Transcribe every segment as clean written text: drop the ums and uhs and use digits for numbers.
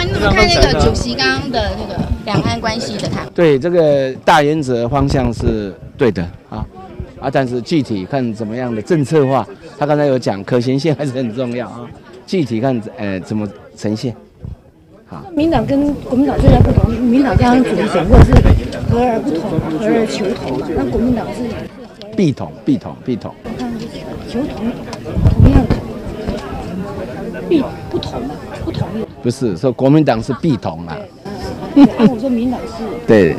你怎么看那个主席刚刚的那个两岸关系的谈？ 对，这个大原则方向是对的但是具体看怎么样的政策化，他刚才有讲可行性还是很重要具体看怎么呈现。好， 民党跟国民党最大不同，民党刚刚主席讲过是和而不同，和而求同嘛，那国民党是必同。 我看就是求同样同，不同意。 不是说国民党是必同啊。 我说民党是对，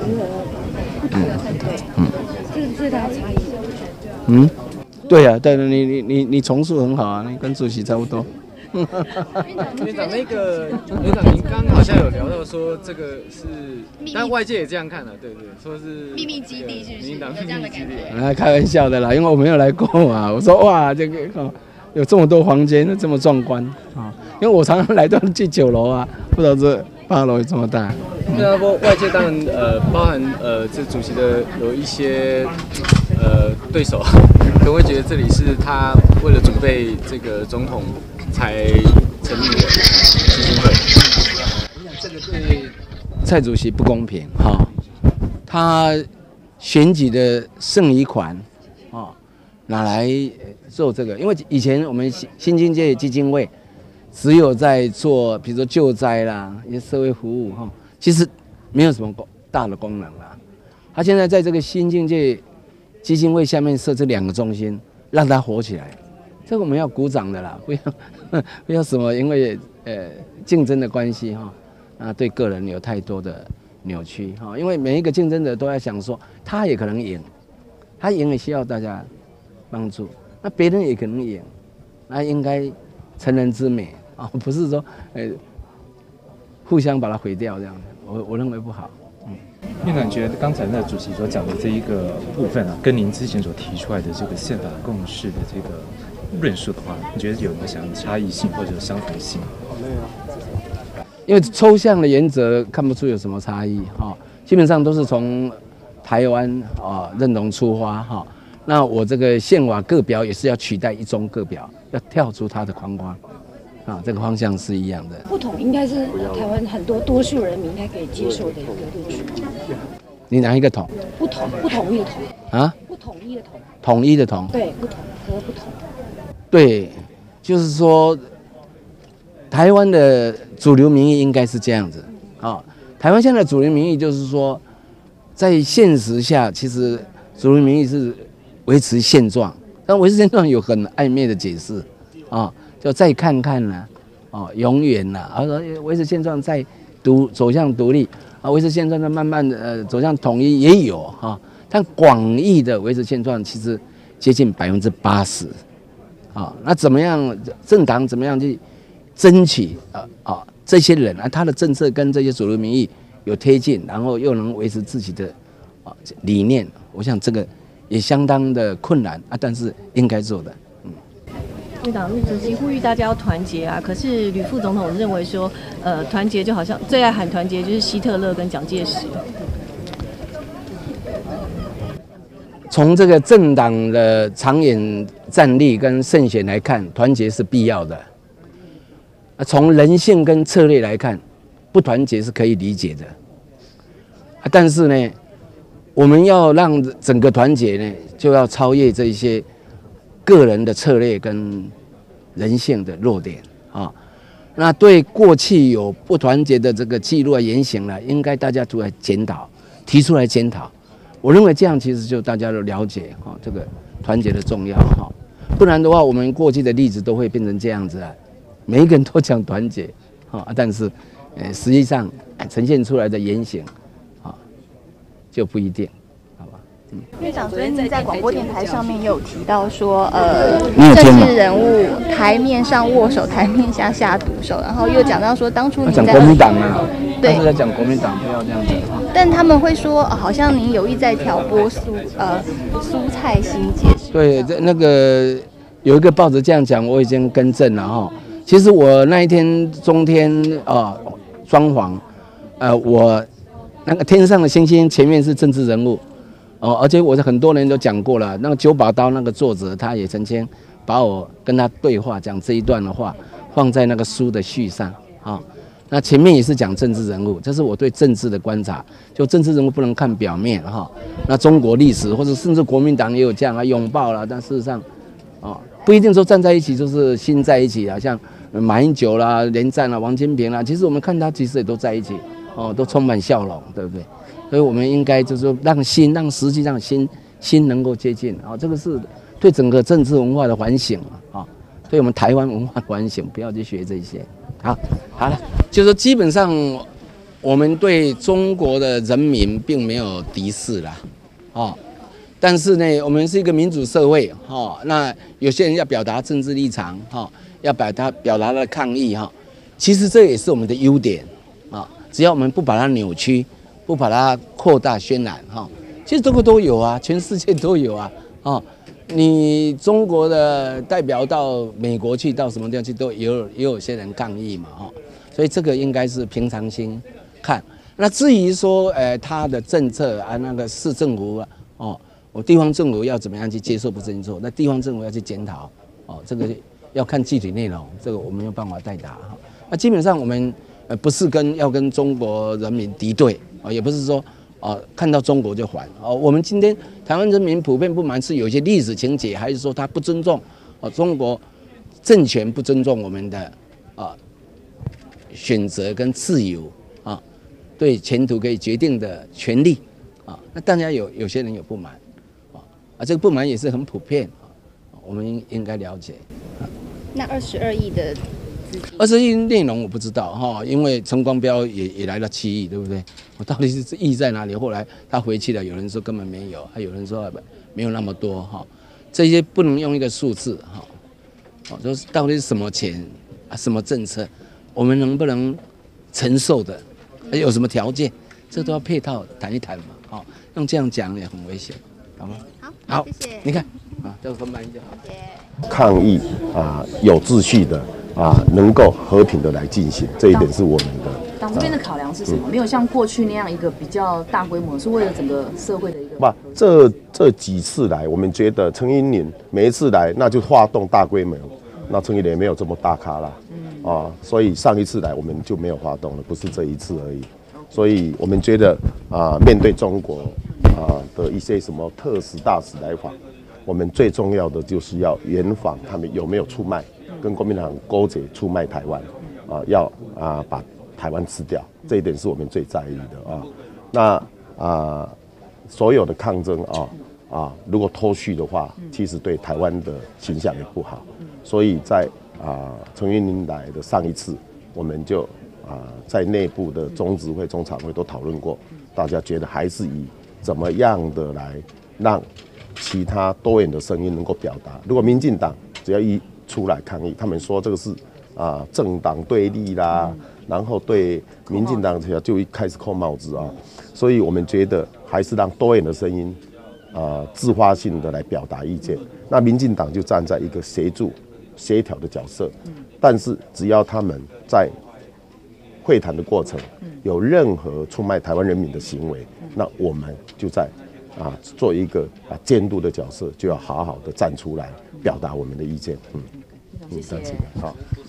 这是最大的差异。 对啊，对，你重述很好啊，你跟主席差不多。 院长，您刚好像有聊到说这个是，但外界也这样看了，对，说是秘密基地是不是？ 民党秘密基地。 开玩笑的啦，因为我没有来过嘛。我说哇，这个有这么多房间，这么壮观因为我常常来都去9楼啊，不知道这8楼有这么大。 对啊，不过外界当然包含这主席的有一些对手，可能会觉得这里是他为了准备这个总统才成立的基金会。 我想这个对蔡主席不公平他选举的剩余款拿来做这个，因为以前我们新经济基金会只有在做，比如说救灾啦、一些社会服务其实没有什么大的功能啦。他现在在这个新经济基金会下面设置2个中心，让它活起来，这个我们要鼓掌的啦，不要什么因为竞争的关系对个人有太多的扭曲因为每一个竞争者都在想说，他也可能赢，他赢也需要大家帮助，那别人也可能赢，那应该成人之美不是说互相把它毁掉这样，我认为不好。 院长觉得刚才那主席所讲的这一个部分跟您之前所提出来的这个宪法共识的这个论述的话，你觉得有没有想差异性或者相同性？ 因为抽象的原则看不出有什么差异基本上都是从台湾认同出发那我这个宪法各表也是要取代一中各表，要跳出它的框框这个方向是一样的。 不同应该是台湾很多多数人民应该可以接受的一个论述。 你哪一个统？ 不同意的同不统一的统。 统一的统。 对，不同和不同。 对，就是说，台湾的主流民意应该是这样子台湾现在的主流民意就是说，在现实下，其实主流民意是维持现状，但维持现状有很暧昧的解释就再看看啦永远啦维持现状再走向独立维持现状再慢慢的走向统一也有但广义的维持现状其实接近80%那怎么样政党怎么样去争取这些人他的政策跟这些主流民意有贴近，然后又能维持自己的理念，我想这个也相当的困难但是应该做的。 院长，主席呼吁大家要团结可是吕副总统认为说，团结就好像最爱喊团结就是希特勒跟蒋介石。 从这个政党的长远战力跟胜选来看，团结是必要的。从人性跟策略来看，不团结是可以理解的。但是呢，我们要让整个团结呢，就要超越这些个人的策略跟人性的弱点那对过去有不团结的这个记录言行呢，应该大家都来检讨，提出来检讨。我认为这样其实就大家都了解这个团结的重要不然的话，我们过去的例子都会变成这样子每一个人都讲团结但是实际上呈现出来的言行就不一定。 院长昨天在广播电台上面也有提到说， 政治人物台面上握手，台面下下毒手，然后又讲到说，当初你讲国民党对， 他是在讲国民党，不要这样子。 但他们会说，好像您有意在挑拨蔬菜心结。 对，那个有一个报纸这样讲，我已经更正了其实我那一天中天装潢，我那个天上的星星前面是政治人物。而且我很多人都讲过了，那个九把刀那个作者，他也曾经把我跟他对话讲这一段的话放在那个书的序上那前面也是讲政治人物，这是我对政治的观察。就政治人物不能看表面哈。那中国历史或者甚至国民党也有这样啊，拥抱了，但事实上，不一定说站在一起就是心在一起啊。像马英九啦、连战啦、王金平啦，其实我们看他其实也都在一起，都充满笑容，对不对？所以我们应该就是说让实际上心能够接近啊，这个是对整个政治文化的反省啊，对我们台湾文化的反省，不要去学这些。好了，就是说基本上我们对中国的人民并没有敌视啦，但是呢，我们是一个民主社会，那有些人要表达政治立场，要表达他的抗议，其实这也是我们的优点啊，只要我们不把它扭曲，不把它扩大渲染，其实这个都有啊，全世界都有啊，你中国的代表到美国去，到什么地方去，都也有些人抗议嘛，所以这个应该是平常心看。那至于说，他的政策啊，那个市政府啊，我地方政府要怎么样去接受不正确，那地方政府要去检讨，这个要看具体内容，这个我没有办法代答。那基本上我们不是要跟中国人民敌对，也不是说。看到中国就还我们今天台湾人民普遍不满是有一些历史情节，还是说他不尊重中国政权，不尊重我们的选择跟自由对前途可以决定的权利那大家有些人有不满这个不满也是很普遍我们应该了解。 那22亿的 20亿内容我不知道因为陈光标也来了7亿，对不对？我到底是亿在哪里？后来他回去了，有人说根本没有，还有人说没有那么多这些不能用一个数字就是到底是什么钱什么政策，我们能不能承受的，有什么条件，这都要配套谈一谈嘛用这样讲也很危险，好吗？好，谢谢。你看这个分班就好。 抗议有秩序的。能够和平的来进行，这一点是我们的。 党这边的考量是什么？没有像过去那样一个比较大规模，是为了整个社会的一个。 这几次来，我们觉得陈英年每一次来，那就发动大规模，那陈英年没有这么大咖啦，所以上一次来我们就没有发动了，不是这一次而已。所以我们觉得面对中国的一些什么特使大使来访，我们最重要的就是要严防他们有没有出卖。跟国民党勾结出卖台湾，要把台湾吃掉，这一点是我们最在意的那所有的抗争如果脱序的话，其实对台湾的形象也不好。所以在陈云林来的上一次，我们就在内部的中执会、中常会都讨论过，大家觉得还是以怎么样的来让其他多元的声音能够表达。如果民进党只要出来抗议，他们说这个是政党对立啦，然后对民进党就一开始扣帽子所以我们觉得还是让多元的声音自发性的来表达意见。那民进党就站在一个协助、协调的角色，但是只要他们在会谈的过程有任何出卖台湾人民的行为，那我们就在做一个监督的角色，就要好好的站出来表达我们的意见。 谢谢。 好。